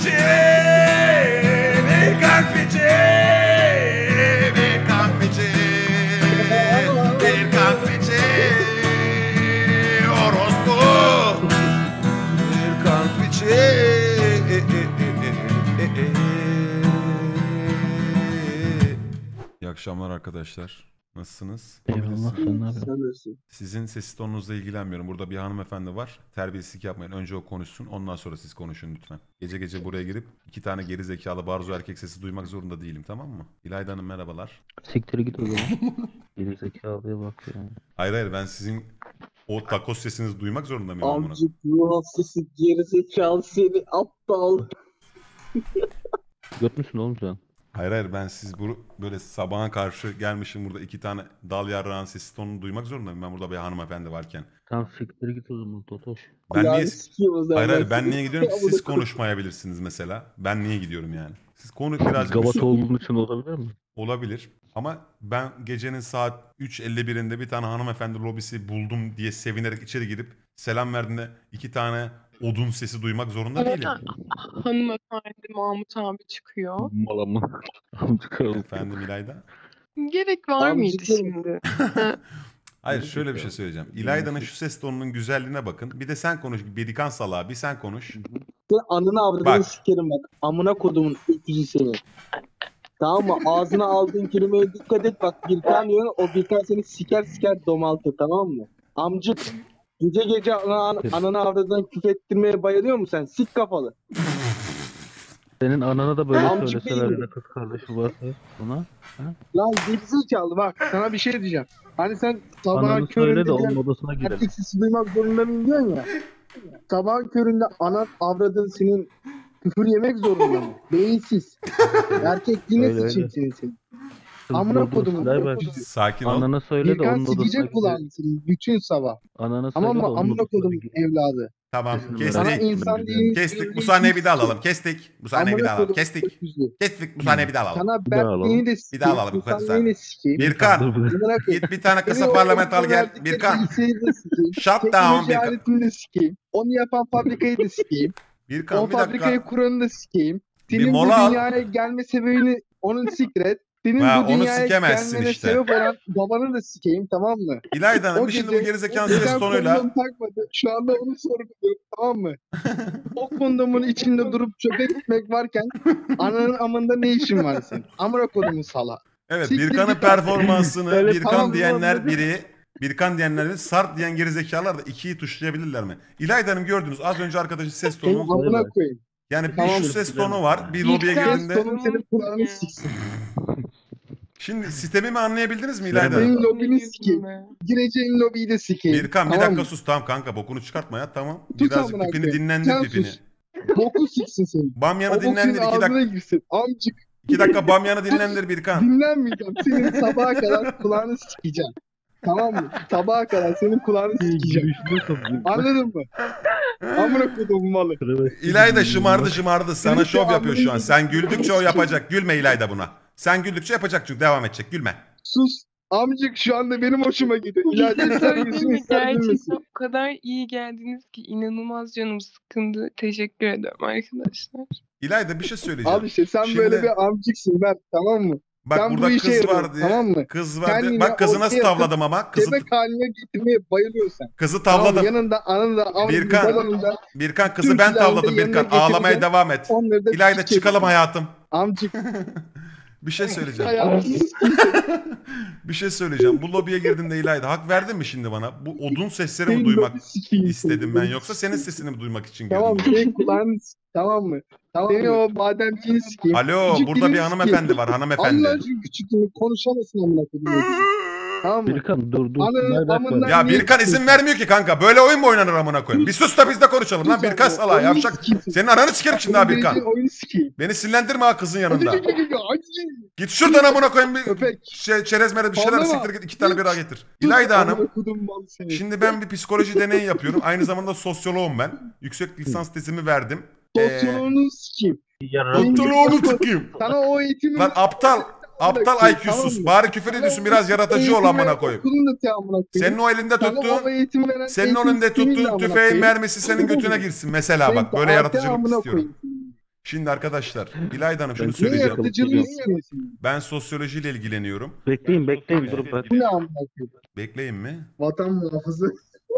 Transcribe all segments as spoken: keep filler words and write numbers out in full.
piçi, bir kalk piçi, bir kalk piçi, bir kalk piçi, orospu, bir kalk piçi. İyi akşamlar arkadaşlar. Nasılsınız? Eyvallah, sen ne yapıyorsun? Sizin ses tonunuzla ilgilenmiyorum. Burada bir hanımefendi var. Terbiyesizlik yapmayın. Önce o konuşsun. Ondan sonra siz konuşun lütfen. Gece gece buraya girip iki tane geri zekalı barzo erkek sesi duymak zorunda değilim, tamam mı? İlayda Hanım merhabalar. Siktir git o zaman. Geri zekalıya bak ya. Hayır hayır, ben sizin o takos sesinizi duymak zorunda mıyım? amına? Amcık ruh hastası gerizekalı seni aptal. Göt müsün oğlum sen? Hayır hayır, ben siz bu böyle sabaha karşı gelmişim burada iki tane dal yarrağın sesi tonunu duymak zorunda mıyım? Ben burada bir hanımefendi varken. Tam siktir git o zaman Totoş. Ben Yani niye... sikeyim o zaman Hayır hayır, ben ben seni. niye gidiyorum? Amına Siz koyayım. konuşmayabilirsiniz mesela. Ben niye gidiyorum yani? Siz konu birazcık Gavat üstü- olduğun için olabilir mi? olabilir. Ama ben gecenin saat üç elli birinde bir tane hanımefendi lobisi buldum diye sevinerek içeri girip selam verdiğinde iki tane odun sesi duymak zorunda Evet, değilim. hanımefendi Mahmut abi çıkıyor. Mala mı? Amcık oğlum. Efendim İlayda? Gerek var Amcık mıydı oğlum. şimdi? Hayır, şöyle bir şey söyleyeceğim. İlayda'nın şu ses tonunun güzelliğine bakın. Bir de sen konuş. Birikan salağı bir sen konuş. Senin anını avradını Bak. sikerim bak. Amına kodumun öküzü seni. Tamam mı? Ağzına aldığın kelimeye dikkat et bak. Birkan diyor, o Birkan seni siker siker domaltır, tamam mı? Amcık. Gece gece ana, ananı avradından küfrettirmeye bayılıyor musun sen? Sik kafalı. Senin anana da böyle Amcık söyleseler değil. ya da kız kardeşi varsa ona. Lan gerizekalı bak. Sana bir şey diyeceğim. Hani sen sabahın Ananı söyle köründe de onun diyen odasına girelim. erkek sesi duymak zorunda mıyım diyorsun ya. Sabahın köründe anan avradın senin küfür yemek zorunda mı? Beyinsiz. Erkek yine Öyle, sıçayım öyle. senin senin. Kız Amına bulduğu kodumun silahı ver. öküzü. Sakin ol. Anana söyle de Birkan onun odasına sikecek gidelim. kulağını senin bütün sabah. Anana söyle Tamam de mı? onun Amına odasına kodumun gidelim. evladı. Tamam, Sesini Sana kestik. insan değil. Kestik. Bu sahneyi bir daha alalım. Kestik. Bu sahneyi bir daha alalım. Amına kodumun Kestik. öküzü. Kestik. Bu sahneyi bir daha alalım. Sana Bir daha alalım. Berkliğini de Bir sikeyim. daha alalım, bu kadar İnsanlığını sikeyim. Birkan. Dur, dur. Amına koyayım. Git bir tane Senin kısa o parlamental gel. verdikleri Birkan. bilgisayarı da sikeyim. Shut down Teknoloji Birkan. aletini de sikeyim. Onu yapan fabrikayı da sikeyim. O Birkan bir fabrikayı dakika. kuranı da sikeyim. Bir Senin bu mola al. dünyaya gelme sebebini onun sikret. Senin Ha, bu onu dünyaya sikemezsin gelmene işte. sebep olan babanı da sikeyim, tamam mı? İlayda Hanım O bir şimdi bu gece gerizekalı ses neden tonuyla. kondom takmadı? Şu anda onu sorguluyorum, tamam mı? O kondomun içinde durup çöpe gitmek varken ananın amında ne işin var senin? Amına kodumun sala. Evet, Siktir Birkan'ın git. performansını Böyle Birkan tamam, diyenler anladım. biri, Birkan diyenler biri, Sarp diyen gerizekalılar da ikiyi tuşlayabilirler mi? İlayda Hanım gördünüz az önce arkadaşın ses Senin tonu. amına Evet. koyayım. Yani bir Tamam, şu ses tonu var. Bir lobiye Birkan girdiğinde. Tonum senin kulağını siksin. Şimdi sistemimi anlayabildiniz mi İlayda Hanım? Senin lobini Yüzüme. sikeyim. Gireceğin lobiyi de sikeyim. Birkan bir tamam dakika mı? sus, tamam kanka bokunu çıkartma ya, tamam. Tut Birazcık amına pipini koyayım. dinlendir Sen pipini. sus. Boku siksin senin. Bamyanı O bok senin dinlendir iki ağzına dakika. girsin. Amcık. İki dakika bamyanı dinlendir Birkan. Dinlenmeyeceğim. Senin sabaha kadar kulağını sikeceğim. Tamam mı? Sabaha kadar senin kulağını sikeceğim. Anladın mı? Amına koduğum malı. İlayda şımardı şımardı. Sana Senin şov şu yapıyor şu an. amına- Sen güldükçe o yapacak. Gülme İlayda buna. Sen güldükçe yapacak çünkü devam edecek. Gülme. Sus. Amcık şu anda benim hoşuma gidiyor. Bir İleride şey ister söyleyeyim gülsün mi? ister Gerçekten gülmesin. o kadar iyi geldiniz ki inanılmaz canım sıkındı. Teşekkür ederim arkadaşlar. İlayda bir şey söyleyeceğim. Al işte sen Şimdi- böyle bir amcıksın ben, tamam mı? Bak sen bu burada işe kız yarıyorsun, var diye. tamam mı? Kız var diye. Kendini Bak kızı nasıl ortaya tavladım ama. Kızı, Bebek haline getirmeye bayılıyorsun. kızı Tamam mı? tavladım. Yanında anın da avın Birkan, babanın da Birkan kızı tüm ben silahını tavladım da yanına Birkan. Ağlamaya getireceğim. devam et. onları da İlayda sikeceğim. çıkalım hayatım. Amcık. Bir şey söyleyeceğim. Hayatım. Bir şey söyleyeceğim. Bu lobiye girdiğinde İlayda hak verdin mi şimdi bana? Bu odun sesleri mi Senin duymak lobi sikeyim istedim seni. ben yoksa senin sesini mi duymak için Tamam girdim? senin kulağını sik- tamam mı? Tamam Seni o bademciğini sikeyim. Alo, Küçük burada bir dilini hanımefendi sikeyim. var, hanımefendi. Allah aşkına küçük dilini konuşamasın amına koyayım. Tamam mı? Birkan dur dur. Ananın Ver, ver, amından- ver. Ya niye Birkan izin sikeyim? vermiyor ki kanka. Böyle oyun mu oynanır amına koyayım? Bir sus da biz de konuşalım lan. Sus Birkan abi, salağı oyunu yavşak. sikeyim seni. Senin ananı sikerim şimdi ha Senin Birkan. vereceğin oyunu sikeyim. Beni sinirlendirme ha kızın yanında. Hadi, hadi, hadi, hadi. Git şuradan amına koyayım bir Köpek. şey, çerez merez bir şeyler Ağlama. siktir git iki tane bira getir. Sus, İlayda Hanım. amına koydum mal seni. Şimdi ben bir psikoloji deneyi yapıyorum. Aynı zamanda sosyoloğum ben. Yüksek lisans tezimi verdim. Sosyoloğunu sikeyim. Yarın Sosyoloğunu tıkayım. Sana o eğitimi... Lan aptal. Aptal I Q'suz. Tamam mı? Bari küfür ediyorsun biraz yaratıcı ol amına koyayım. Okulunu da te amına koyayım. Senin o elinde Sana o tuttuğun eğitimi veren senin eğitim önünde sistemiyle tuttuğun amına tüfeğin koyayım. mermisi senin götüne girsin mesela Senin bak böyle de yaratıcılık amına istiyorum. koyayım. Şimdi arkadaşlar İlayda Hanım şunu Ben- Ne söyleyeceğim. yaratıcılığı istiyorsun? Ben sosyolojiyle ilgileniyorum. Bekleyin bekleyin durup ben. Bu ne amına koyayım? Bekleyin mi? Vatan muhafızı.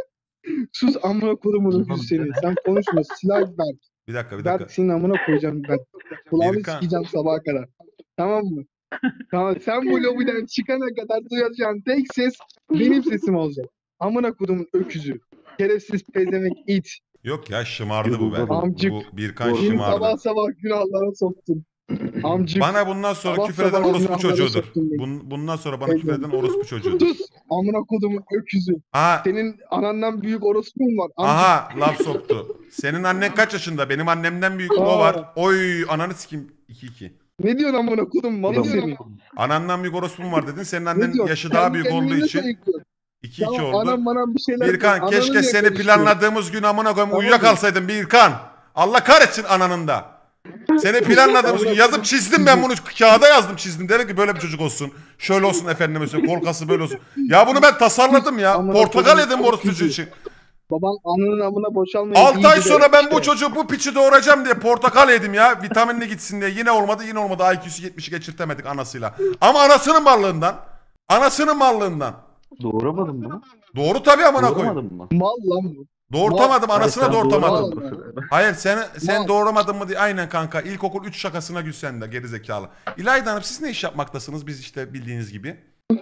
Sus amına kodumun öküzü seni. Sen konuşma. Silah Berk. Bir dakika bir dakika. Berk senin amına koyacağım ben. Kulağını Birkan. sikeceğim sabaha kadar. Tamam mı? Tamam sen bu lobiden çıkana kadar duyacağın tek ses benim sesim olacak. Amına kodumun öküzü. Şerefsiz pezemek it. Yok ya şımardı bu ben. Amcık. Bu Birkan Beni sabah şımardı. sabah günahlara soktun. Amcık. Bana bundan sonra Sabah küfür eden sabah orospu günahlara çocuğudur. soktun beni. Bun- Bundan sonra bana Evet. küfür eden orospu çocuğudur. Sus. Amına kodumun öküzü. Aha, Senin anandan büyük orospun var. Amcık. aha laf soktu. Senin annen kaç yaşında? Benim annemden büyük o var. Oy ananı sikeyim. iki iki. Ne diyorsun amına kodum malı seni? Anandan büyük orospum var dedin. Senin annen Ne diyorsun? yaşı daha Kendi büyük kendine olduğu ne için sayıklıyorsun? iki iki Tamam, oldu. anam bana bir şeyler Birkan diyor. keşke Ananı seni niye planladığımız gün amına koyayım Tamam uyuyakalsaydın Birkan. Allah kahretsin ananın da. Seni planladığımız gün yazıp çizdim ben bunu kağıda yazdım çizdim. Dedim ki böyle bir çocuk olsun. Şöyle olsun efendim mesela kolkası böyle olsun. Ya bunu ben tasarladım ya. Amına Portakal koyayım, yedim orospu çok çocuğu güzel. için. Baban ananın amına boşalmayı altı ay iyi sonra biliyor. ben bu çocuğu bu piçi doğuracağım diye portakal yedim ya. Vitaminli gitsin diye. Yine olmadı yine olmadı. I Q'su yetmişi geçirtemedik anasıyla. Ama anasının mallığından. Anasının mallığından. Doğuramadım mı? Doğru tabii amına koyayım. Doğuramadım mı? Mal lan bu. Doğurtamadım anasına Hayır, sen doğurtamadım. doğuramadın bu sefer. Hayır sen sen Mal. doğuramadın mı diye. Aynen kanka. İlkokul üç şakasına gül sen de gerizekalı. İlayda Hanım siz ne iş yapmaktasınız? Biz işte bildiğiniz gibi.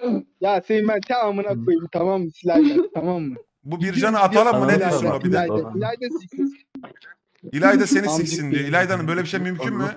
Ya senin ben ta amına koyayım tamam mı silahla tamam mı? Bu Bircan'ı atalım mı? Ne İlayda, diyorsun o bir de? İlayda, Tamam. İlayda siksin. İlayda seni Amcık siksin diyor. diyor. İlayda Hanım böyle bir şey mümkün mü?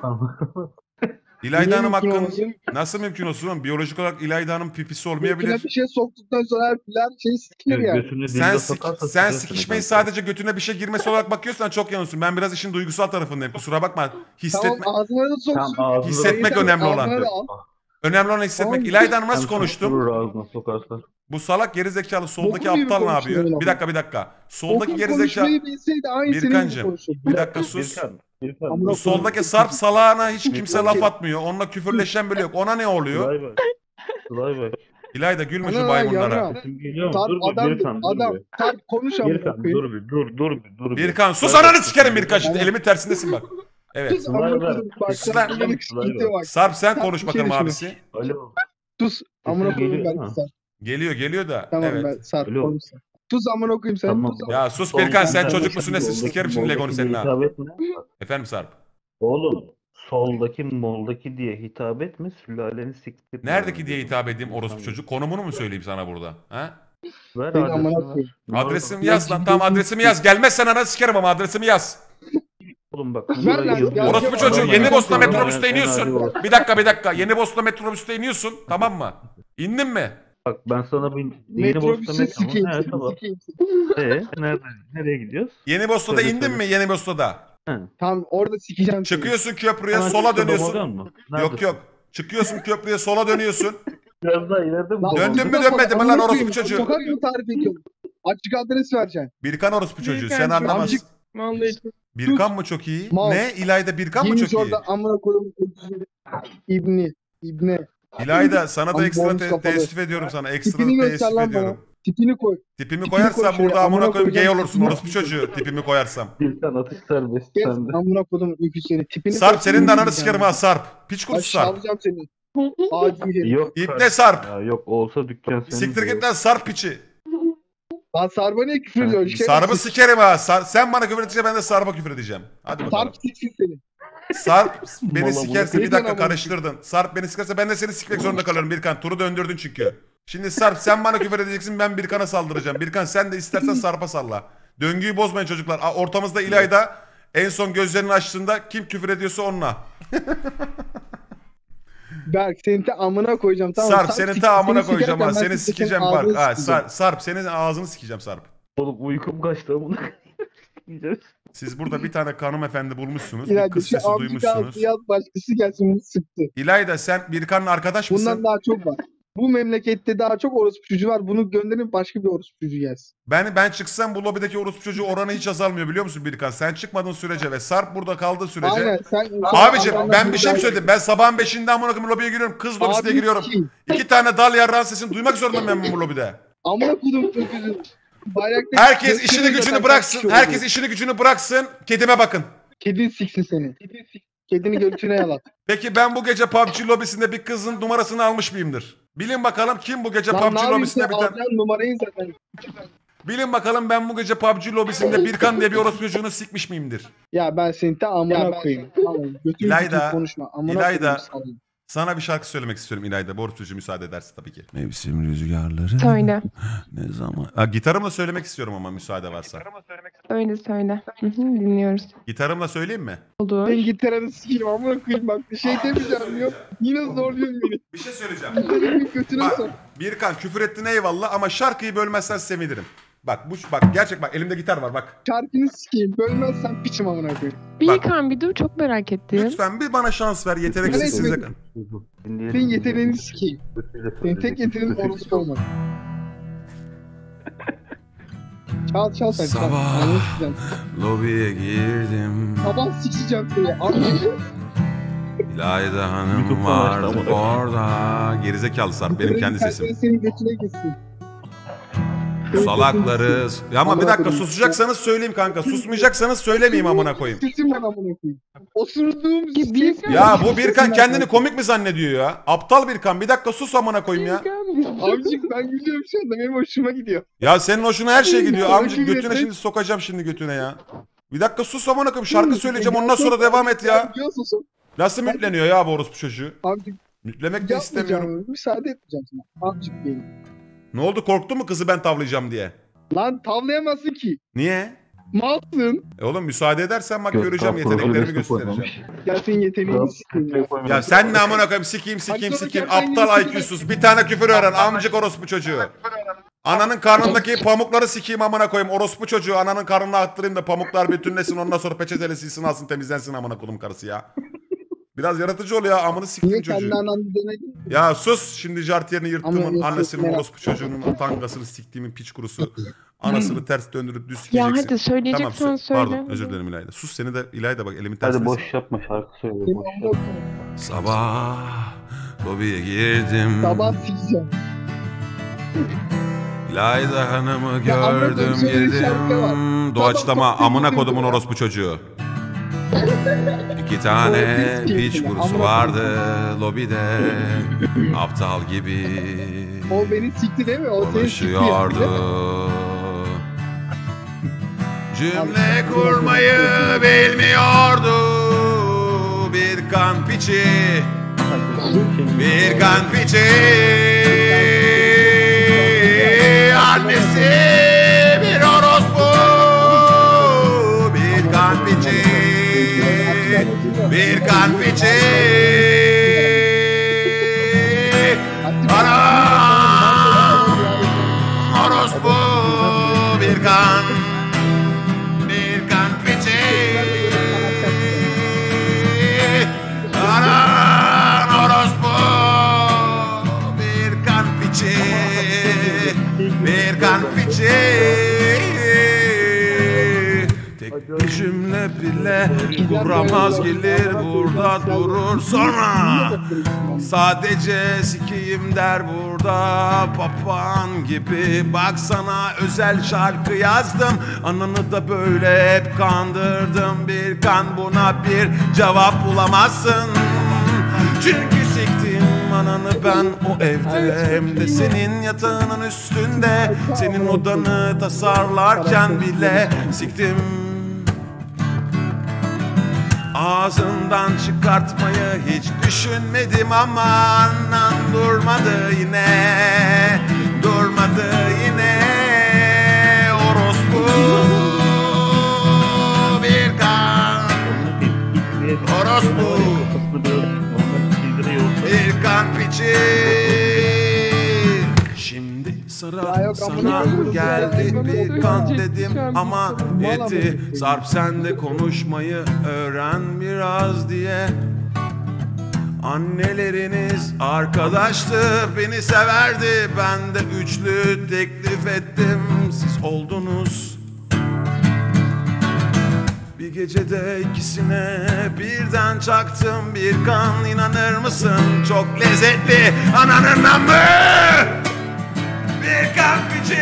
Niye İlayda Hanım mümkün hakkın olmasın? nasıl mümkün olsun oğlum? Biyolojik olarak İlayda Hanım pipisi Götüne olmayabilir. bir şey soktuktan sonra her filan şey sikilir yani. Götünü Sen dildo sik, sokarsa sen sıkıyorsun sikişmeyi kanka. sadece götüne bir şey girmesi olarak bakıyorsan çok yanılsın. Ben biraz işin duygusal tarafındayım. Kusura bakma. Hissetme, Tamam ağzına da soksun. Tam ağzına Hissetmek Yeter, önemli ağzına olan. da al. önemli olan hissetmek. Tamam. İlayda Hanım nasıl Hem konuştum? susturur ağzına sokarsan. Bu salak gerizekalı soldaki Bokun gibi aptal ne konuşuyor yapıyor? lan. Bir dakika bir dakika. Soldaki Okul gerizekalı konuşmayı bilseydi aynı senin gibi Birkancığım. konuşurdu. bir dakika sus. Birkan, Birkan. Amına Bu koyayım. soldaki sarp salağına hiç kimse Birkan. laf atmıyor. Onunla küfürleşen bile yok. Ona ne oluyor? Sılay bak. Sılay bak. İlayda gülme şu Ana, maymunlara. yavrum. Sesim geliyor mu? Sarp Dur bir adam Birkan dur adam. bir. Sarp konuş amına Birkan koyayım. dur bir dur dur bir dur bir. Birkan sus Sılay ananı bak, sikerim sesim Birkan geliyor. şimdi. Elimin tersindesin bak. Evet. Sus amına Sılay koyayım. Bak Sus lan. sen yanık Sılay sikite bak. bak. Sarp sen Sarp, konuş bir şey bakalım düşünün. abisi. Alo. Sus amına koyayım geliyor ben mu? sen. Geliyor geliyor da. Tamam evet. ben Sarp Alo. konuş sen. Sus amına koyayım sen. Tamam. Sus. Ya sus Soldan Birkan sen sen çocuk de musun şimdi nesin? soldaki Sikerim şimdi Legonu moldaki senin diye ha. hitap etme. Bak, Efendim Sarp. oğlum soldaki moldaki diye hitap etme sülaleni siktir. Neredeki diye hitap edeyim orospu çocuk? Konumunu mu söyleyeyim sana burada? Ha? Ver Beni amına adresini ver. koyayım. Adresimi Ya yaz lan. ciddi Tamam misin? adresimi yaz. Gelmezsen ananı sikerim ama adresimi yaz. Oğlum bak. Ver burayı lan, yazıyor. ya, Orospu ya, çocuğu adam- Yeni Bosna adam- metrobüste En iniyorsun. adi orospu. Bir dakika bir dakika. Yeni Bosna metrobüste iniyorsun. Tamam mı? İndin mi? Bak ben sana bir yeni Metrobüsü Bosna metro. sikeyim He seni. tamam. Sikeyim seni. Ee, nerede? Nereye gidiyoruz? Yeni Bosna'da Söyle, indin söyle. mi? Yeni Bosna'da. He. Tamam orada sikeceğim seni. Çıkıyorsun köprüye Hemen sola çıktı, dönüyorsun. domagan mı? Yok Neredesin? yok. Çıkıyorsun köprüye sola dönüyorsun. Biraz daha ileride mi? Lan, domagan? Döndün mü, amına dönmedin mi koyayım, lan amına orospu koyayım. çocuğu? Sokak mı tarif ediyorsun? Açık adres vereceksin. Birkan orospu çocuğu. Sen Birkan çok- anlamazsın. Amcık. Vallahi çok- Birkan mı çok iyi? Mal. Ne? İlayda Birkan mı Giymiş çok iyi? orada amına koyayım. İbni. İbne. İlayda sana da Ama ekstra bonus te- kafalı. teessüf ediyorum sana. Ekstra Tipini göster teessüf lan ediyorum. bana. Tipini koy. Tipimi Tipini koyarsam koy şuraya, burada amına amına koyayım gay koyacağım. olursun orospu çocuğu. Tipimi koyarsam. Birkan atış serbest Gez sende. amına koydum ülkü seni. Tipini Sarp koy. senin de ananı sikerim ha Sarp. Piç kurusu Aşağı Sarp. alacağım seni. Ağacın geri. Yok. İbne kardeşim Sarp. Ya, yok olsa dükkan senin. Siktir de git lan Sarp piçi. Lan Sarp'a niye küfür ediyorsun? Şerefsiz. Sarp'ı sikerim ha. Sar- sen bana küfür edeceksin ben de Sarp'a küfür edeceğim. Hadi bakalım. Sarp siksin seni. Sarp beni Mola sikerse mola. bir dakika Neden ama? karıştırdın. Sarp beni sikerse ben de seni sikmek zorunda kalıyorum Birkan. Turu döndürdün çünkü. Şimdi Sarp sen bana küfür edeceksin ben Birkan'a saldıracağım. Birkan sen de istersen Sarp'a salla. Döngüyü bozmayın çocuklar. Aa, ortamızda İlayda en son gözlerini açtığında kim küfür ediyorsa onunla. Berk senin te amına koyacağım tamam. Sarp senin sik- ta amına seni koyacağım ha. sikerken ben Seni senin sikeceğim ağzını bak. Ha, sikeceğim. Sarp, Sarp senin ağzını sikeceğim Sarp. Oğlum uykum kaçtı amına. Yiyeceğiz. Siz burada bir tane hanımefendi bulmuşsunuz. Bir İlayda kız şu sesi amcık duymuşsunuz. ağzı yaz başkası gelsin bunu sıktı. İlayda sen Birkan'la arkadaş mısın? Bundan daha çok var. Bu memlekette daha çok orospu çocuğu var. Bunu gönderin başka bir orospu çocuğu gelsin. Ben ben çıksam bu lobideki orospu çocuğu oranı hiç azalmıyor biliyor musun Birkan? Sen çıkmadığın sürece ve Sarp burada kaldığı sürece. Aynen sen... Abicim sen- ben bir şey mi söyledim? Ben sabahın beşinde amına koyayım lobiye giriyorum. Kız lobisine Abi giriyorum. sikeyim. İki tane dal yarrağın sesini duymak zorundayım ben bu lobide. Amına kodum öküzü. Bayrakta Herkes işini gücünü bıraksın. Herkes işini gücünü bıraksın. Kedime bakın. Kedin siksin seni. Kedini götüne yalat. Peki ben bu gece P U B G lobisinde bir kızın numarasını almış mıyımdır? Bilin bakalım kim bu gece Lan P U ne B G yapayım lobisinde sen bir tane... alacaksın numarayı zaten. Bilin bakalım ben bu gece P U B G lobisinde Birkan diye bir orospu çocuğunu sikmiş miyimdir? Ya ben seni de amına koyayım. Tamam. Götünü İlayda, götünü konuşma. Amına İlayda. koyayım sana. Sana bir şarkı söylemek istiyorum İlayda. Bu orospu çocuğu müsaade ederse tabii ki. Mevsim rüzgarları. Söyle. Ne zaman? Ha, gitarımla söylemek istiyorum ama müsaade varsa. Öyle söyle. Hı hı, dinliyoruz. Gitarımla söyleyeyim mi? Olur. Ben gitarını sikeyim amına koyayım bak bir şey demeyeceğim yok. Yine zorluyorsun beni. Bir şey söyleyeceğim. Gitarını götüne Bak sok. Birkan küfür ettin eyvallah ama şarkıyı bölmezsen sevinirim. Bak bu bak gerçek bak elimde gitar var bak. Şarkını sikeyim. Bölmezsen piçim amına koyayım. Bir Bak. yıkan bir dur, çok merak ettim. Lütfen bir bana şans ver yeteneksiz Evet, size. evet. Senin yeteneğini sikeyim. Senin tek yeteneğin orospu olmak. Çal çal sen çal. Sabah. Anlaşılacağım. Lobiye girdim. Sabah sikeceğim seni. Anladın mı? İlayda Hanım YouTube'dan vardı açtı ama. orada. Gerizekalı Sarp benim kendi sesim. Senin götüne gitsin. Salakları. Ya ama bir Amına dakika koyayım. susacaksanız söyleyeyim kanka. Susmayacaksanız söylemeyeyim amına koyayım. Sesim ben amına koyayım. Osurduğum Ya bir- sesim- Ya bu Birkan sesim kendini ben- komik mi zannediyor ya? Aptal Birkan bir dakika sus amına koyayım ya. Amcık ben gülüyorum şu anda benim hoşuma gidiyor. Ya senin hoşuna her şey gidiyor. Komik Amcık götüne yeter. şimdi sokacağım şimdi götüne ya. Bir dakika sus amına koyayım şarkı söyleyeceğim ondan sonra devam et ya. Biliyorsun Nasıl mütleniyor ya bu orospu çocuğu? amcık Mütlemek de istemiyorum. yapmayacağım. Müsaade etmeyeceğim sana. Amcık gelin. Ne oldu korktun mu kızı ben tavlayacağım diye? Lan tavlayamazsın ki. Niye? Malsın. E oğlum müsaade edersen bak göreceğim yeteneklerimi göstereceğim. Ya senin yeteneğini sikeyim ya. Ya sen ne amına koyayım sikeyim sikeyim sikeyim aptal I Q'suz bir tane küfür öğren amcık orospu çocuğu. Ananın karnındaki pamukları sikeyim amına koyayım orospu çocuğu ananın karnına attırayım da pamuklar bütünlesin ondan sonra peçeteyle silsin alsın temizlensin amına kodum karısı ya. Biraz yaratıcı ol ya amını siktim Niye çocuğu. kendi ananı denedin? Ya sus şimdi jartiyerini yırttığımın Ama yok, annesinin yok, orospu çocuğunun tangasını siktiğimin piç kurusu. Anasını ters döndürüp düz Ya sikeceksin. hadi söyleyeceksen Tamam sö- söyle. pardon özür dilerim İlayda. Sus seni de İlayda bak elimin tersine. Hadi boş yapma şarkı söyle. Senin Boş amına yapma. koyayım. Sabah lobiye girdim. Sabah sikeceğim. İlayda Hanım'ı Ya amına gördüm koyayım, şöyle bir şarkı var. girdim. Doğaçlama Sabah amına kalktım, kodumun ya. orospu çocuğu. İki tane O biz piç keyfine, kurusu amına vardı lobide. Aptal gibi O beni sikti değil mi? O seni sikti yani, konuşuyordu. değil mi? Cümle kurmayı bilmiyordu. Bir kan piçi, bir kan piçi. Annesi bir orospu, bir kan piçi, bir kan piçi. Anam orospu, bir kan, bir kan piçi. Anam orospu, bir kan piçi, bir kan piçi. Tek bir cümle bile kuramaz gelir burada durur sonra. Sadece sikeyim der burada papağan gibi. Baksana özel şarkı yazdım. Ananı da böyle hep kandırdım. Bir kan buna bir cevap bulamazsın. Çünkü siktim ananı ben o evde. Hem de senin yatağının üstünde. Senin odanı tasarlarken bile siktim. Ağzından çıkartmayı hiç düşünmedim ama anan durmadı yine, durmadı yine. Orospu bir kan, orospu bir kan piçi. Şimdi sıra Ya yok, sana amına geldi koyayım. bir kan dedim ama Vallahi yeti. amına Sarp sen de konuşmayı öğren biraz diye. Anneleriniz arkadaştı, beni severdi. Ben de üçlü teklif ettim, siz oldunuz. Bir gecede ikisine birden çaktım bir kan, inanır mısın? Çok lezzetli ananın namı. Bir kan piçi,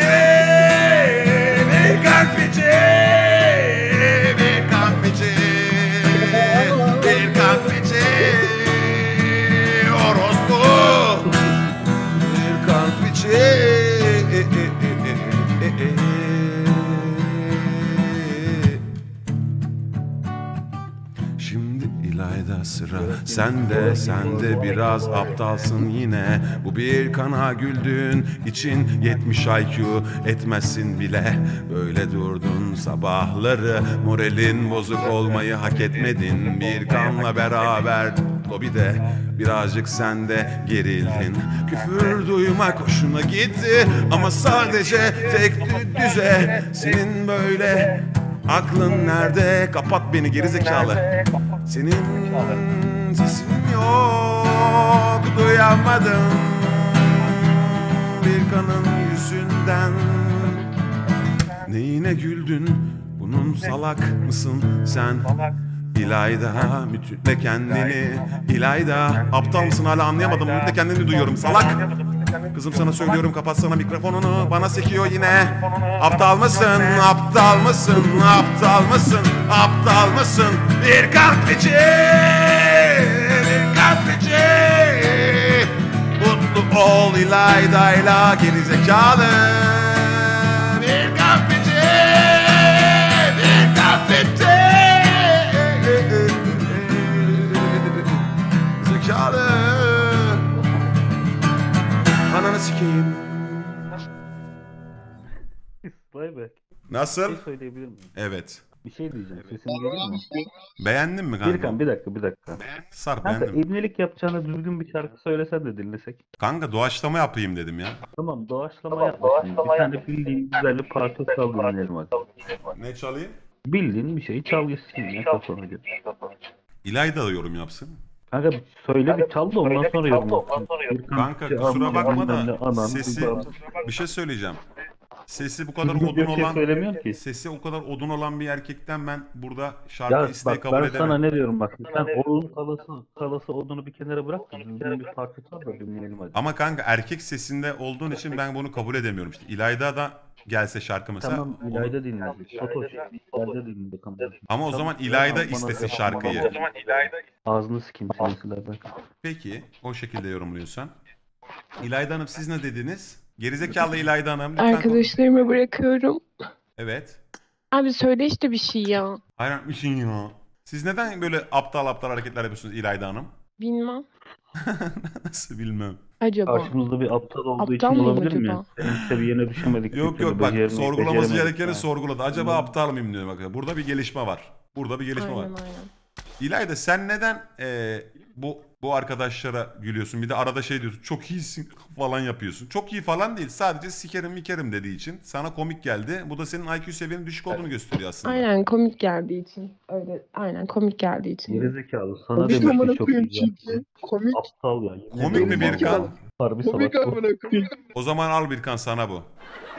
bir kan piçi, bir kan piçi, bir kan İlayda sıra sende, sende biraz aptalsın yine. Bu bir kana güldüğün için yetmiş I Q etmezsin bile. Böyle durdun sabahları, moralin bozuk olmayı hak etmedin. Bir kanla beraber lobide birazcık sen de gerildin. Küfür duymak hoşuna gitti ama sadece tek dü- düze. Senin böyle aklın nerede? Kapat beni gerizekalı. Senin sesin yok, duyamadım bir kanın yüzünden. Neyine güldün? Bunun salak mısın sen? İlayda mütle kendini. İlayda aptal mısın hala anlayamadım. Mütle kendini duyuyorum salak. Kızım sana söylüyorum kapatsana mikrofonunu. Bana sekiyor yine. Aptal mısın? Aptal mısın? Aptal mısın? Aptal mısın? Bir kahveci. Bir kahveci. Mutlu ol İlayda'yla gerizekalı. Bir kahveci. Bir kahveci. Zekalı. Ananı sikeyim. Vay be. Bir Nasıl? şey söyleyebilir miyim? Evet. Bir şey diyeceğim. Sesim geliyor mu? Beğendin mi kanka? Birkan bir dakika bir dakika. Sarp Kanka beğendim. ibnelik yapacağına düzgün bir şarkı söylesen de dinlesek. Kanka doğaçlama yapayım dedim ya. Tamam doğaçlama yapma şimdi. Bir tane bildiğin güzel bir parça çal dinleyelim hadi. Ne çalayım? Bildiğin bir şeyi çal gitsin ya kafana göre. İlayda da yorum yapsın. Kanka söyle bir çal da ondan sonra yorum yapsın. Birkan, Kanka şey, kusura aman, bakma aman, da anan, sesi babam. bir şey söyleyeceğim. Sesi bu kadar Düzgün odun bir şey olan söylemiyorum ki. sesi o kadar odun olan bir erkekten ben burada şarkı Ya isteği bak kabul ben edemem. sana ne diyorum bak. Sen odun kalası, kalası odunu bir kenara bırak da düzgün bir parça çal da dinleyelim hadi. Ama kanka erkek sesinde olduğun için ben bunu kabul edemiyorum işte. İlayda da gelse şarkı mesela. Tamam onu- İlayda dinledik. Totoş İlayda dinledik ama. Ama o zaman İlayda istesin şarkıyı. Ağzını sikeyim senin silahdan. Peki o şekilde yorumluyorsan. İlayda Hanım siz ne dediniz? Gerizekalı İlayda Hanım lütfen. Arkadaşlarıma bırakıyorum. Evet. Abi söyle işte bir şey ya. Hayran mısın ya? Siz neden böyle aptal aptal hareketler yapıyorsunuz İlayda Hanım? Bilmem. Nasıl bilmem. Acaba. Karşımızda bir aptal olduğu Aptal için mıyım olabilir mi? acaba? Senin seviyene düşemedik. Yok bir türlü, yok bak beceremedik- sorgulaması beceremedik gerekeni ya. sorguladı. Acaba Hı. aptal mıyım diyor bak. Burada bir gelişme var. Burada bir gelişme var. Aynen aynen. İlayda sen neden eee, bu bu arkadaşlara gülüyorsun? Bir de arada şey diyorsun. Çok iyisin falan yapıyorsun. Çok iyi falan değil. Sadece sikerim mikerim dediği için sana komik geldi. Bu da senin I Q seviyenin düşük olduğunu gösteriyor aslında. Aynen komik geldiği için. Öyle aynen komik geldiği için. Gerizekalı sana Komik demek amına ki çok koyayım iyi. çünkü. Komik. Aptal ya. yemin Komik mi ederim Birkan? aptal. Harbi Komik salak. amına koyayım. O zaman al Birkan sana bu.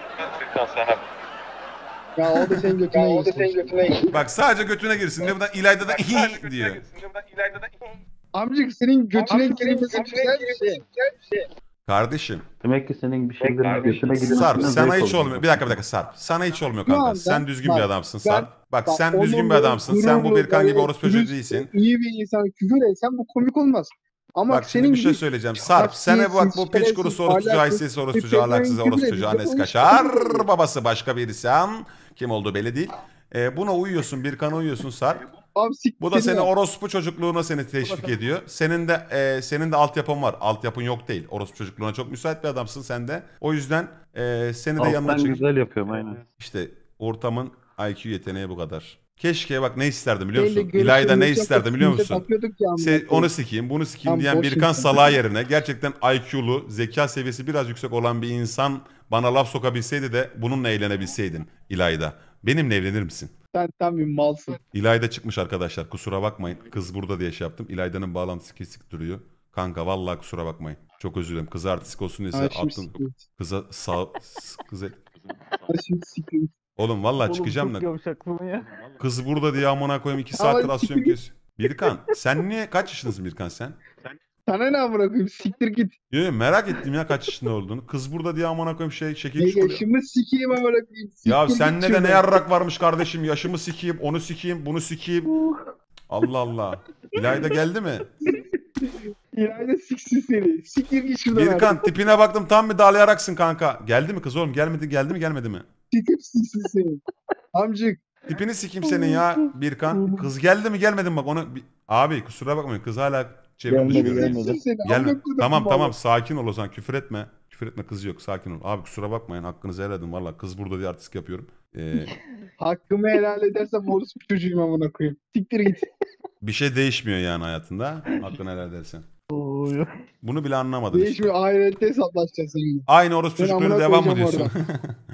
Ya o da senin götüne o da senin götüne Bak sadece götüne girsin. Ne buradan İlayda da diyor. Amcık senin götüne girmesi güzel bir şey. Kardeşim. Demek ki senin bir şeylerin götüne girmesinden Sarp sana zevk hiç alıyorsun. olmuyor. Bir dakika bir dakika Sarp. Sana hiç olmuyor Şu kanka. anda- Sen düzgün bak, bir adamsın ben- Sarp. Bak Bak, sen düzgün bir onurlu, adamsın. Sen bu gururlu, Birkan gibi gayet orospu çocuğu dürüst, değilsin. İyi bir insan küfür etsen bu komik olmaz. Ama Bak şimdi senin bir şey gibi söyleyeceğim. Sarp bak, sen bak bu şerefsiz, piç kurusu şerefsiz, orospucu, ahlaksız, haysiz orospucu, küfürlerin ahlaksız küfür orospucu, ediyor. annesi Bu kaşar, küfür ediyor. babası başka bir insan. Kim olduğu belli değil. Ee, buna uyuyorsun, Birkan'a uyuyorsun Sarp. Abi siktir Bu da seni ya. orospu çocukluğuna seni teşvik ediyor. Senin de e, senin de altyapın var. Altyapın yok değil. Orospu çocukluğuna çok müsait bir adamsın sen de. O yüzden e, seni de yanına Alttan çek. güzel yapıyorum aynen. İşte ortamın I Q yeteneği bu kadar. Keşke bak ne isterdim biliyor Şeyle musun? İlayda ne görüşürüz, isterdim biliyor kimse musun? takıyorduk ya amına Se- koyayım. onu sikeyim, bunu sikeyim Tam diyen boş Birkan insan. Salağı yerine gerçekten I Q'lu, zeka seviyesi biraz yüksek olan bir insan bana laf sokabilseydi de bununla eğlenebilseydin İlayda. Benimle evlenir misin? Sen tam bir malsın. İlayda çıkmış arkadaşlar. Kusura bakmayın. Kız burada diye şey yaptım. İlayda'nın bağlantısı kesik duruyor. Kanka vallahi kusura bakmayın. Çok özür dilerim. Kız artistik olsun diye Ha, size şimdi attım. sikeyim. Kıza sağ... Kıza... Ha, şimdi sikeyim. Oğlum vallahi çıkacağım da. Kız burada diye amına koyayım iki saattir Ama asıyorum siktir kes. Birkan sen niye kaç yaşındasın Birkan sen? Sana ne amına koyayım siktir git. Yo, yo, merak ettim ya kaç yaşında olduğunu. Kız burada diye amına koyayım şey şekil Ne çıkıyor. yaşımı sikeyim amına koyayım. Ya Siktir sende git de ne şuradan. yarrak varmış kardeşim. Yaşımı sikeyim, onu sikeyim, bunu sikeyim. Allah Allah. İlayda geldi mi? İlayda siksin seni. Siktir git şuradan Birkan artık. tipine baktım tam bir dalyaraksın kanka. Geldi mi kız oğlum? Gelmedi geldi mi gelmedi mi? Siktir siksin seni. Amcık. Tipini sikeyim senin ya Birkan. Kız geldi mi gelmedi mi bak onu bir Abi kusura bakmayın kız hala çevirmiş Gelmedi, görüyor. gelmedi. Seni, Gelme. amına kodum Tamam vallahi. tamam sakin ol o zaman küfür etme. Küfür etme kız yok sakin ol. Abi kusura bakmayın hakkınızı helal edin valla kız burada diye artistik yapıyorum. Ee, Hakkımı helal edersem orospu çocuğum amına koyayım. Siktir git. bir şey değişmiyor yani hayatında hakkını helal edersen. Oy. Bunu bile anlamadın işte. Değişmiyor, ahirette hesaplaşacağız seninle. Aynı orospu Ben çocuklarına amına devam mı koyacağım diyorsun?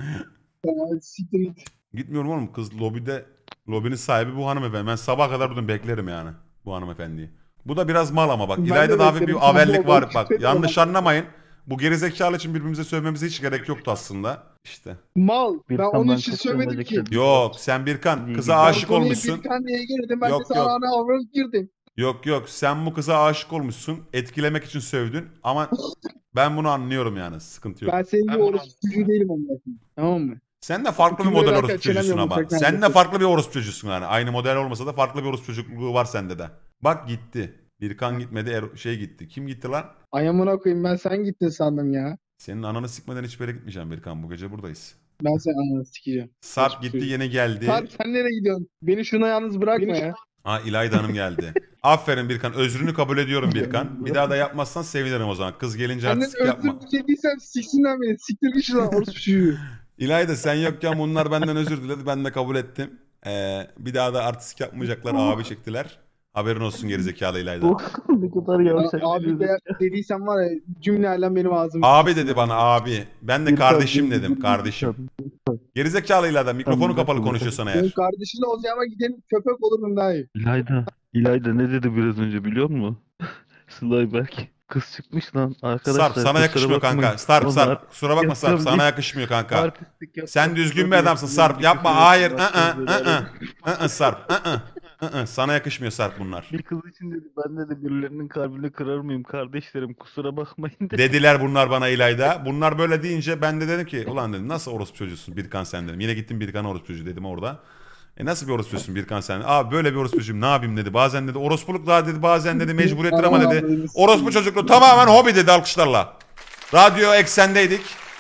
Tamam, siktir git. Gitmiyorum oğlum kız lobide lobinin sahibi bu hanımefendi. Ben sabah kadar buradan beklerim yani bu hanımefendiyi. Bu da biraz mal ama bak Ben İlayda de da hafif beklerim. bir avellik Tamam, var. bak, Bak küfür yanlış etme. anlamayın. Bu gerizekalı için birbirimize sövmemize hiç gerek yoktu aslında. İşte. Mal. Ben Birkan, onun ben için çok söylemedim sevmedik ki. dedim. Yok sen Birkan İyi kıza gidiyor. aşık Konuya olmuşsun. Birkan diye girdim. Ben Yok, de sana yok. ana avralık girdim. Yok yok sen bu kıza aşık olmuşsun. Etkilemek için sövdün ama ben bunu anlıyorum yani sıkıntı yok. Ben senin gibi orospu çocuğu değilim amına koyayım. Tamam mı? Sen de farklı bir Küfür model ederken orospu çocuğusun çenem ama. yamulacak Sen de neredeyse. farklı bir orospu çocuğusun yani. Aynı model olmasa da farklı bir orospu çocukluğu var sende de. Bak gitti. Birkan gitmedi, Er- şey gitti. Kim gitti lan? Ay amına koyayım, ben sen gittin sandım ya. Senin ananı sikmeden hiçbir yere gitmeyeceğim Birkan. Bu gece buradayız. Ben senin ananı sikeceğim. Sarp Orospu gitti çocuğu. yine geldi. Sarp sen nereye gidiyorsun? Beni şuna yalnız bırakma ya. Ha İlayda Hanım geldi. Aferin Birkan. Özrünü kabul ediyorum Birkan. Bir daha da yapmazsan sevinirim o zaman. Kız gelince Senden artistik yapma. özür dilediysem siksinler beni. Siktir git şuradan orospu çocuğu. İlayda sen yokken bunlar benden özür diledi. Ben de kabul ettim. Ee, bir daha da artistik yapmayacaklar. Abi çektiler. Haberin olsun gerizekalı İlayda. Ne kadar yavşak. Abi de dediysen var ya, cümleyle benim ağzımı. Abi dedi bana abi. Ben de Birkan, kardeşim Birkan, dedim kardeşim. Birkan. Gerizekalı İlayda mikrofonu Tamam, kapalı tamam. konuşuyor sana Benim eğer. kardeşinle olacağıma gidelim köpek olurum daha iyi. İlayda. İlayda ne dedi biraz önce biliyor musun? Slayberk. Kız çıkmış lan arkadaşlar. Sarp sana kusura yakışmıyor bakmayın. kanka. Sarp Onlar Sarp kusura bakma Sarp yapacağım sana diye- yakışmıyor kanka. artistlik yapmak Sen düzgün bir istiyor adamsın diye Sarp. küfür Yapma ediyor. hayır. Bak, ı-ı, böyle ı-ı, ı-ı, Sarp. ı-ı, ı-ı. Sana yakışmıyor Sarp bunlar. Bir kız için dedi ben de birilerinin kalbini kırar mıyım kardeşlerim kusura bakmayın dedi. Dediler bunlar bana İlayda. Bunlar böyle deyince ben de dedim ki ulan dedim nasıl orospu çocuğusun Birkan sen dedim. Yine gittim Birkan orospu çocuğu dedim orada. E nasıl bir orospu çocuğusun Birkan sen? Abi böyle bir orospu çocuğum ne yapayım dedi. Bazen dedi orospuluk daha dedi bazen dedi mecburiyettir ama dedi. Orospu çocukluğu tamamen hobi dedi alkışlarla. Radyo Eksen'deydik.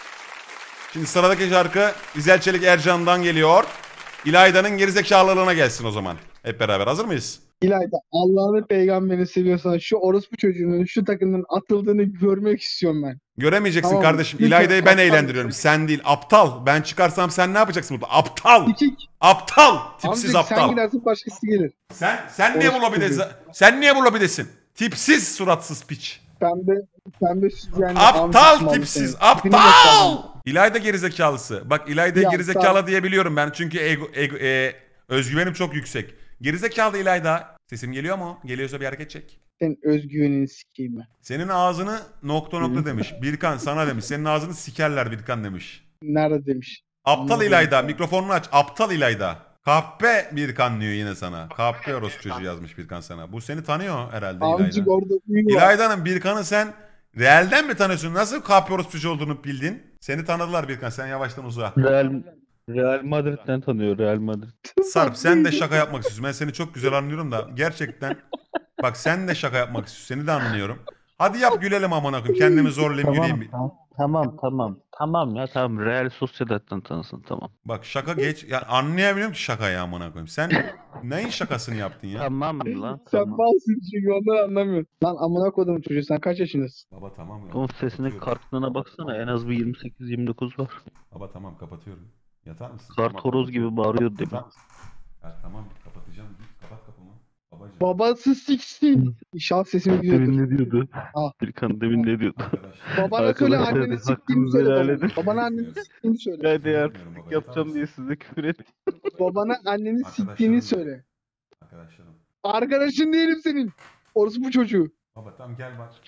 Şimdi sıradaki şarkı İzel Çelik Ercan'dan geliyor. İlayda'nın gerizekalılığına gelsin o zaman. Hep beraber hazır mıyız? İlayda Allah'ını peygamberini seviyorsan şu orospu çocuğunun şu takımdan atıldığını görmek istiyorum ben. Göremeyeceksin Tamam, kardeşim. lütfen, İlayda'yı ben aptal eğlendiriyorum. mısın? Sen değil. Aptal. Ben çıkarsam sen ne yapacaksın burada? Aptal. Sikik. Aptal. Tipsiz Amcık sen aptal. gidersin başkası gelir. Sen sen niye bu Orospu lobidesin? çocuğu. Sen niye bu lobidesin? Tipsiz suratsız piç. Pembe, pembe yani Aptal amcık tipsiz. malı senin. Aptal. İlayda gerizekalısı. Bak İlayda'yı Ya, gerizekalı tamam. diyebiliyorum ben. Çünkü ego, ego, e, özgüvenim çok yüksek. Gerizekalı İlayda. Sesim geliyor mu? Geliyorsa bir hareket çek. Senin özgüvenini sikeyim ben. Senin ağzını nokta nokta demiş. Birkan sana demiş. Senin ağzını sikerler Birkan demiş. Nerede demiş. Aptal Anladım. İlayda mikrofonunu aç. Aptal İlayda. Kahpe Birkan diyor yine sana. Kahpe orospu çocuğu yazmış Birkan sana. Bu seni tanıyor herhalde Amcık İlayda. orada uyuyor. İlayda'nın Birkan'ı sen realden mi tanıyorsun? Nasıl kahpe orospu çocuğu olduğunu bildin? Seni tanıdılar Birkan. Sen yavaştan uza. Real, Real Madrid'den tanıyor Real Madrid. Sarp sen de şaka yapmak istiyorsun. Ben seni çok güzel anlıyorum da gerçekten bak sen de şaka yapmak istiyorsun. Seni de anlıyorum. Hadi yap gülelim amına koyayım. Kendimi zorlayayım güleyim. bir. Tamam, tamam tamam tamam ya tamam Real Sociedad'dan tanısın tamam. Bak şaka geç. Yani anlayamıyorum ki şakayı amına koyayım. Sen neyin şakasını yaptın ya? Tamam lan Sen tamam. malsın çünkü onları anlamıyorsun. Lan amına koydum çocuğu, sen kaç yaşındasın? Baba tamam ya. Onun sesinin Kapatıyorum. kartlığına baksana en az bir yirmi sekiz yirmi dokuz var. Baba tamam kapatıyorum. Yatar mısın? Kart Tamam. horoz gibi bağırıyor Yatar demin. mısın? Ya tamam kapatacağım. Kapat kapımı. Babacığım. Babası siksin. İnşallah sesimi Demin duyuyordur. ne diyordu? Ah. Birkan demin ne diyordu? Arkadaşlar. Babana söyle Arkadaşlar, anneni siktiğimi hakkınızı söyle helal babana. edin. Babana anneni siktiğimi söyle. Hadi Bilmiyorum artık baba, yapacağım yatar diye mısın? size küfür et. Babana anneni siktiğini söyle. Arkadaşlarım. Arkadaşın değilim senin. Orospu çocuğu. Baba tamam gel bak.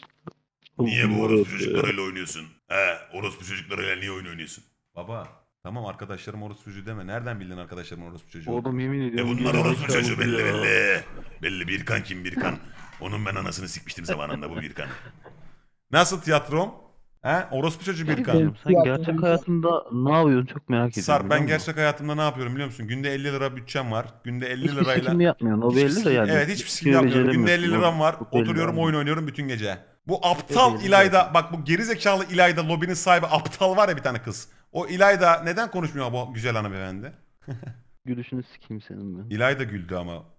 Niye bu orospu çocuklarıyla oynuyorsun? He orospu çocuklarıyla niye oyun oynuyorsun? Baba tamam arkadaşlarım orospu çocuğu deme. Nereden bildin arkadaşlarım orospu çocuğu? Oğlum yemin E ediyorum. bunlar geri orospu zekalı çocuğu belli ya. belli. Belli Birkan kim Birkan. Onun ben anasını sikmiştim zamanında bu Birkan. Nasıl tiyatrom? He orospu çocuğu Birkan. Oğlum sen gerçek hayatında ne yapıyorsun çok merak ediyorum. Sarp ben biliyor musun? gerçek hayatımda ne yapıyorum biliyor musun? Günde elli lira bütçem var. Günde elli Hiçbir lirayla... sikim yapmıyorsun. O Hiçbir belli de sikim- yani. Evet hiçbir Hiçbir sikim şey yapmıyorum. Günde elli beceremiyorsun liram var. oğlum. Çok belli Oturuyorum abi. oyun oynuyorum bütün gece. Bu aptal belli İlayda zaten. bak bu gerizekalı İlayda lobinin sahibi aptal var ya bir tane kız. O İlayda neden konuşmuyor bu güzel hanımefendi? Gülüşünü sikeyim senin ben. İlayda güldü ama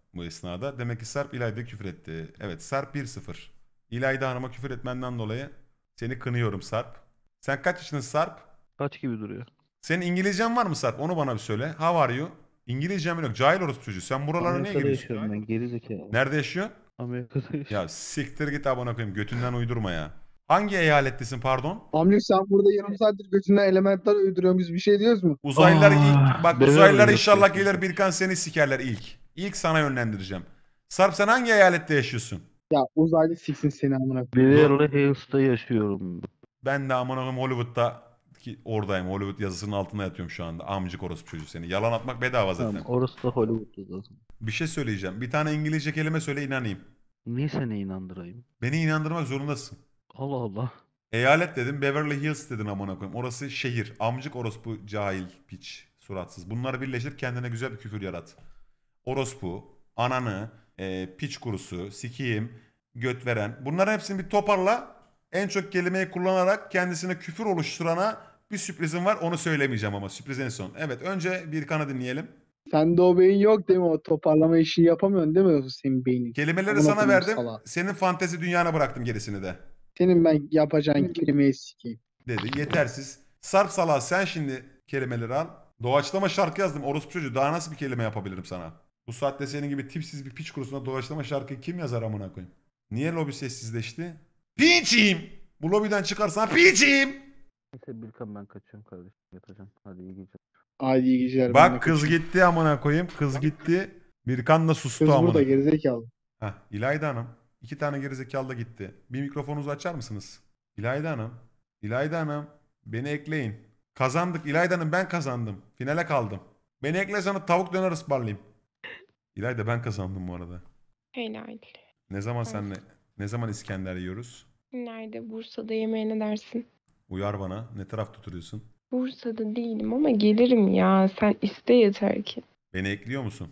bu esnada. Demek ki Sarp İlayda'ya küfür etti. Evet, Sarp bir sıfır. İlayda Hanım'a küfür etmenden dolayı seni kınıyorum Sarp. Sen kaç yaşındasın Sarp? Kaç gibi duruyor? Senin İngilizcen var mı Sarp? Onu bana bir söyle. How are you? İngilizcem yok. Cahil orospu çocuğu. Sen buralara niye Amerika'da giriyorsun? yaşıyorum ben gerizekalı. Nerede yaşıyorsun? Amerika'da yaşıyorum. Ya siktir git abone koyayım. Götünden uydurma ya. Hangi eyalettesin pardon? Amca sen burada yarım saattir götünden elementler uyduruyorsun. Biz bir şey diyoruz mu? Uzaylılar Aa, ilk bak Beverly uzaylılar Hills inşallah yaşıyorsun. gelir Birkan seni sikerler ilk. İlk sana yönlendireceğim. Sarp sen hangi eyalette yaşıyorsun? Ya uzaylı siksin seni amına koyayım. Beverly Hills'ta yaşıyorum. Ben de aman koyayım Hollywood'da ki oradayım. Hollywood yazısının altında yatıyorum şu anda. Amcık orospu çocuğu seni. Yalan atmak bedava zaten. Tamam, orası da Hollywood'da zaten. Bir şey söyleyeceğim. Bir tane İngilizce kelime söyle inanayım. Niye seni inandırayım? Beni inandırmak zorundasın. Allah Allah. Eyalet dedim, Beverly Hills dedin amına koyayım. Orası şehir. Amcık orospu, cahil, piç, suratsız. Bunları birleştirip kendine güzel bir küfür yarat. Orospu, ananı, e, piç kurusu, sikiyim, göt veren. Bunların hepsini bir toparla. En çok kelimeyi kullanarak kendisine küfür oluşturana bir sürprizim var. Onu söylemeyeceğim ama sürpriz en son. Evet, önce Birkan'ı dinleyelim. Sende o beyin yok değil mi? O toparlama işini yapamıyorsun değil mi o senin beynin? Kelimeleri Amına sana koyayım verdim. salağa. Senin fantezi dünyana bıraktım gerisini de. Senin ben yapacağın kelimeyi sikeyim. Dedi. Yetersiz. Sarp Salah sen şimdi kelimeleri al. Doğaçlama şarkı yazdım. Orospu çocuğu. Daha nasıl bir kelime yapabilirim sana? Bu saatte senin gibi tipsiz bir piç kurusuna doğaçlama şarkıyı kim yazar amına koyayım? Niye lobi sessizleşti? Piçim! Bu lobiden çıkarsan piçim! Neyse Birkan ben kaçıyorum kardeşim. Yatacağım. Hadi iyi geceler. Hadi iyi geceler. ben de Bak kız kaçıyorum. gitti amına koyayım. Kız gitti. Birkan da sustu Kız amına. burada gerizekalı. Heh, İlayda Hanım. İki tane gerizekalı da gitti. Bir mikrofonunuzu açar mısınız? İlayda Hanım. İlayda Hanım. Beni ekleyin. Kazandık. İlayda Hanım ben kazandım. Finale kaldım. Beni ekle sana tavuk döner ısmarlayayım. İlayda ben kazandım bu arada. Helal. Ne zaman senle ne zaman İskender yiyoruz? Nerede? Bursa'da yemeğe ne dersin? Uyar bana. Ne taraf tutuyorsun? Bursa'da değilim ama gelirim ya. Sen iste yeter ki. Beni ekliyor musun?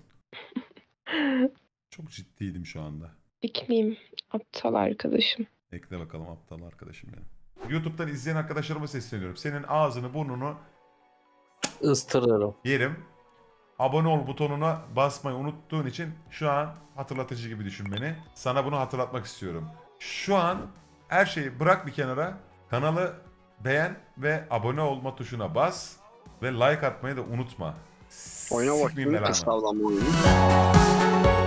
Çok ciddiydim şu anda. Ekleyeyim. Aptal arkadaşım. Ekle bakalım aptal arkadaşım benim. YouTube'dan izleyen arkadaşlarıma sesleniyorum. Senin ağzını burnunu Istırırım. yerim. Abone ol butonuna basmayı unuttuğun için şu an hatırlatıcı gibi düşün beni. Sana bunu hatırlatmak istiyorum. Şu an her şeyi bırak bir kenara. Kanalı beğen ve abone olma tuşuna bas. Ve like atmayı da unutma. Oyuna Sikmeyeyim bakayım. belanı. Estağfurullah.